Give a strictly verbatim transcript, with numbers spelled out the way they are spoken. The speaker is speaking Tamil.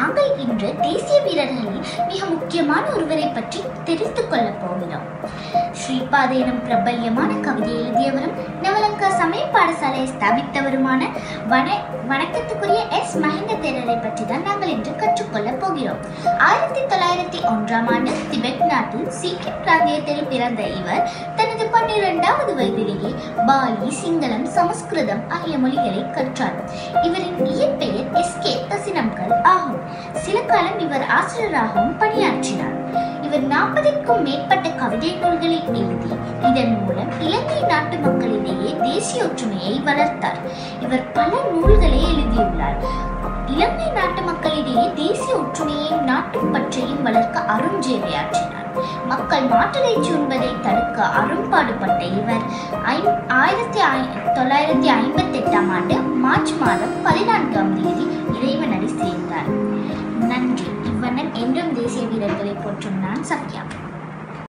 நாங்கள் இன்று தேசிய வீரர்களில் மிக முக்கியமான ஒருவரை பற்றி தெரிந்து கொள்ளப் போகிறோம். ஸ்ரீபாத எனும் பிரபல்யமான கவிதை எழுதியவரும் நவலங்கா சமய பாடசாலையை ஸ்தாபித்தவருமான வன வணக்கத்துக்குரிய எஸ் மஹிந்த தேரரை பற்றி தான் நாங்கள் இன்று கற்றுக்கொள்ளப் போகிறோம். ஆயிரத்தி தொள்ளாயிரத்தி ஒன்றாம் ஆண்டு திபெத் நாட்டில் சீக்கியம் பிராந்தியத்தில் பிறந்த இவர் தனது பன்னிரண்டாவது வயதிலேயே பாலி, சிங்களம், சமஸ்கிருதம் ஆகிய மொழிகளை கற்றார். இவரின் இயற்பெயர் எஸ் கே தசினம்கல் ஆகும். சில காலம் இவர் ஆசிரியராகவும் பணியாற்றினார். இவர் நாற்பதுக்கும் மேற்பட்ட கவிதை நூல்களை எழுதி இதன் மூலம் இலங்கை நாட்டு மக்களிடையே தேசிய ஒற்றுமையை வளர்த்தார். இவர் பல நூல்களை எழுதியுள்ளார். இலங்கை நாட்டு மக்களிடையே தேசிய ஒற்றுமையையும் நாட்டின் பற்றையும் வளர்க்க அருஞ்சேவையாற்றினார். மக்கள் மாட்டிறைச்சி உண்பதை தடுக்க அரும்பாடுபட்ட இவர் ஆயிரத்தி தொள்ளாயிரத்தி ஐம்பத்தி எட்டாம் ஆண்டு மார்ச் மாதம் பதினான்காம் தேதி இறைவனடி சேர்ந்தார். நன்றி. இவ்வண்ணம் என்றும் தேசிய வீரர்களை போற்றும் நான் சத்யா.